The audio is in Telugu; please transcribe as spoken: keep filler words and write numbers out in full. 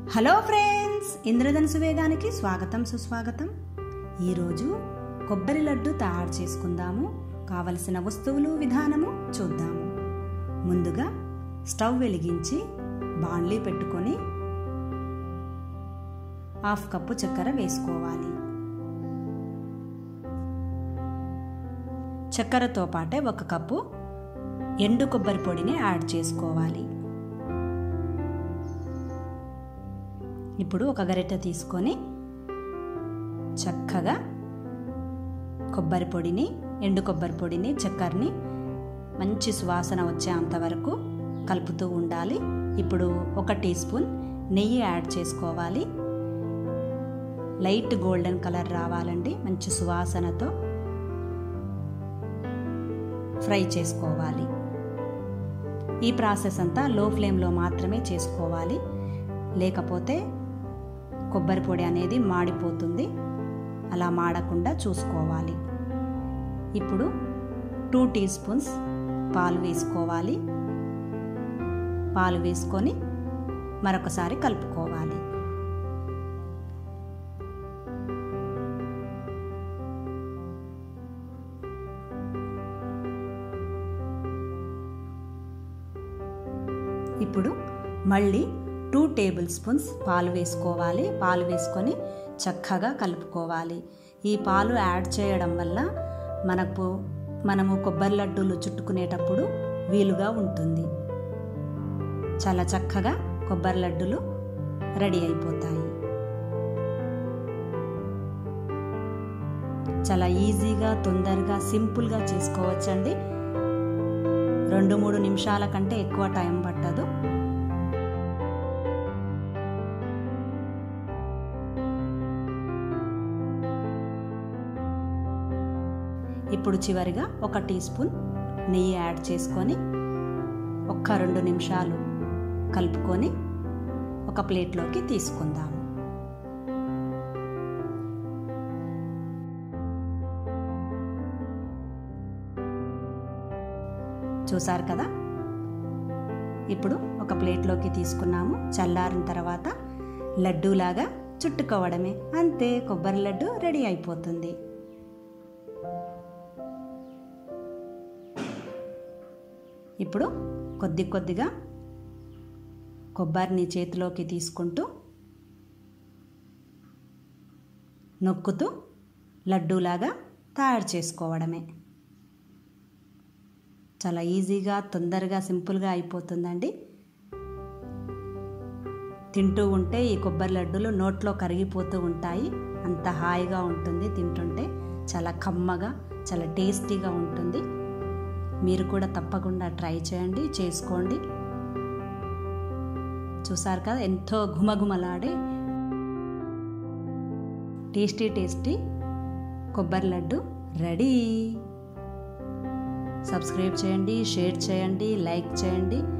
హలో ఫ్రెండ్స్, ఇంద్రధనుసు వేగానికి స్వాగతం సుస్వాగతం. ఈరోజు కొబ్బరి లడ్డు తయారు చేసుకుందాము. కావలసిన వస్తువులు విధానము చూద్దాము. ముందుగా స్టవ్ వెలిగించి బాండ్లీ పెట్టుకొని హాఫ్ కప్పు చక్కెర వేసుకోవాలి. చక్కెరతో పాటే ఒక కప్పు ఎండు కొబ్బరి పొడిని యాడ్ చేసుకోవాలి. ఇప్పుడు ఒక గరిటె తీసుకొని చక్కగా కొబ్బరి పొడిని, ఎండు కొబ్బరి పొడిని, చక్కెరని మంచి సువాసన వచ్చేంత వరకు కలుపుతూ ఉండాలి. ఇప్పుడు ఒక టీ స్పూన్ నెయ్యి యాడ్ చేసుకోవాలి. లైట్ గోల్డెన్ కలర్ రావాలండి. మంచి సువాసనతో ఫ్రై చేసుకోవాలి. ఈ ప్రాసెస్ అంతా లో ఫ్లేమ్లో మాత్రమే చేసుకోవాలి, లేకపోతే కొబ్బరి పొడి అనేది మాడిపోతుంది. అలా మాడకుండా చూసుకోవాలి. ఇప్పుడు టూ టీ స్పూన్స్ పాలు వేసుకోవాలి. పాలు వేసుకొని మరొకసారి కలుపుకోవాలి. ఇప్పుడు మళ్ళీ టూ టేబుల్ స్పూన్స్ పాలు వేసుకోవాలి. పాలు వేసుకొని చక్కగా కలుపుకోవాలి. ఈ పాలు యాడ్ చేయడం వల్ల మనకు మనము కొబ్బరి లడ్డూలు చుట్టుకునేటప్పుడు వీలుగా ఉంటుంది. చాలా చక్కగా కొబ్బరి లడ్డూలు రెడీ అయిపోతాయి. చాలా ఈజీగా, తొందరగా, సింపుల్గా చేసుకోవచ్చండి. రెండు మూడు నిమిషాల కంటే ఎక్కువ టైం పట్టదు. ఇప్పుడు చివరిగా ఒక టీ స్పూన్ నెయ్యి యాడ్ చేసుకొని ఒక్క రెండు నిమిషాలు కలుపుకొని ఒక ప్లేట్లోకి తీసుకుందాము. చూసారు కదా, ఇప్పుడు ఒక ప్లేట్లోకి తీసుకున్నాము. చల్లారిన తర్వాత లడ్డూలాగా చుట్టుకోవడమే. అంతే, కొబ్బరి లడ్డు రెడీ అయిపోతుంది. ఇప్పుడు కొద్ది కొద్దిగా కొబ్బరిని చేతిలోకి తీసుకుంటూ నొక్కుతూ లడ్డూలాగా తయారు చేసుకోవడమే. చాలా ఈజీగా, తొందరగా, సింపుల్గా అయిపోతుందండి. తింటూ ఉంటే ఈ కొబ్బరి లడ్డూలు నోట్లో కరిగిపోతూ ఉంటాయి. అంత హాయిగా ఉంటుంది తింటుంటే. చాలా కమ్మగా, చాలా టేస్టీగా ఉంటుంది. మీరు కూడా తప్పకుండా ట్రై చేయండి, చేసుకోండి. చూసారు కదా, ఎంతో ఘుమఘుమలాడే టేస్టీ టేస్టీ కొబ్బరి లడ్డు రెడీ. సబ్స్క్రైబ్ చేయండి, షేర్ చేయండి, లైక్ చేయండి.